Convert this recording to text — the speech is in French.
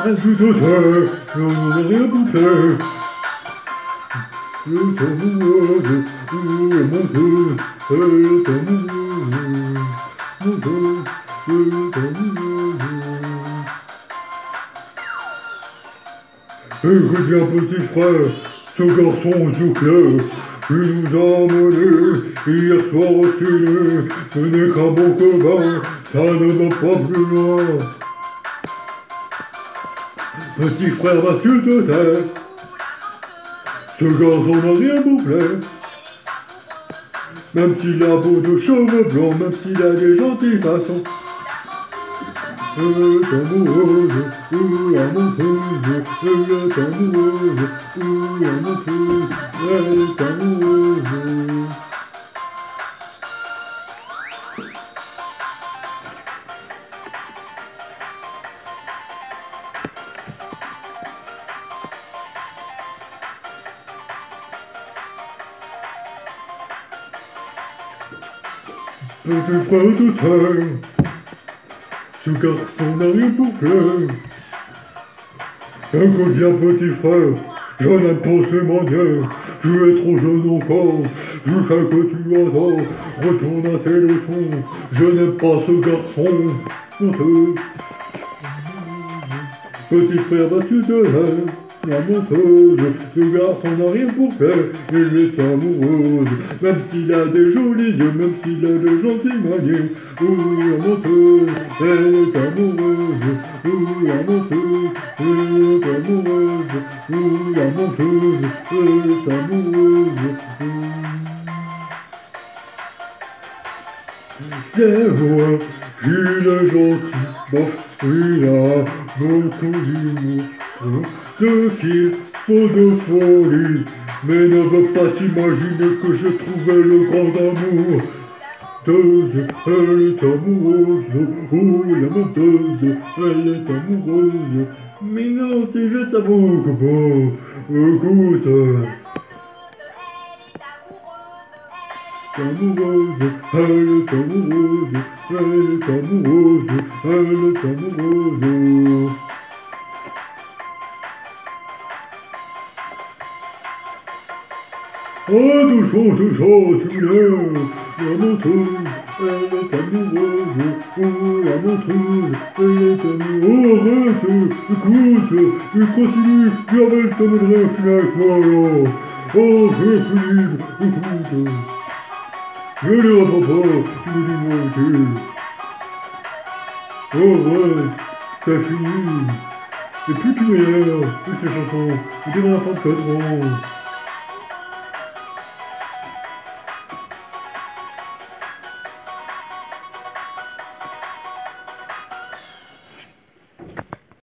Un tout auteur, on n'en a rien bouclé. Le temps amoureuse, la menteuse, elle est amoureuse. Menteuse, elle est amoureuse. Écoute bien, petit frère, ce garçon aux yeux clairs, il nous a emmenés hier soir au ciné. Ce n'est qu'un bon copain, ça ne va pas plus loin. Petit frère, vas-tu te taire? Ce garçon n'a rien bouclé. Même s'il a beau de cheveux blancs, même s'il a des gentilles façons. Elle est amoureuse, la menteuse. Elle est amoureuse, la menteuse. Elle est amoureuse. Petit frère de terre, ce garçon n'a rien bouclé. Écoute bien, petit frère, je n'aime pas ces manières. Tu es trop jeune encore, tu fais que tu attends. Retourne à tes leçons, je n'aime pas ce garçon. Menteuse. Petit frère, vas-tu te lèves? La menteuse, ce garçon n'a rien pour faire, il est amoureuse. Même s'il a des jolis yeux, même s'il a de gentilles manières. La menteuse, elle est amoureuse. La menteuse, elle est amoureuse. La menteuse, elle est amoureuse. C'est vrai, il est gentil, bof, il a beaucoup d'humour. Ce qu'il faut de folie, mais ne veux pas t'imaginer que j'ai trouvé le grand amour. Elle est amoureuse, oh la menteuse, elle est amoureuse. Mais non, c'est juste amour, copain, écoute. Amoureuse, elle est amoureuse, elle est amoureuse, elle est amoureuse. Oh, touchons, tu l'es, la menteuse, elle est amoureuse, oh, la menteuse, elle est amoureuse. Arrête, écoute, il continue, Isabelle t'amènerait au final avec moi alors. Oh, Philippe, écoute. Je ne reprends pas, tu me dis moi utile. Oh ouais, c'est fini. Et plus tu m'énerves, plus tes chansons, et des enfants de 4 ans.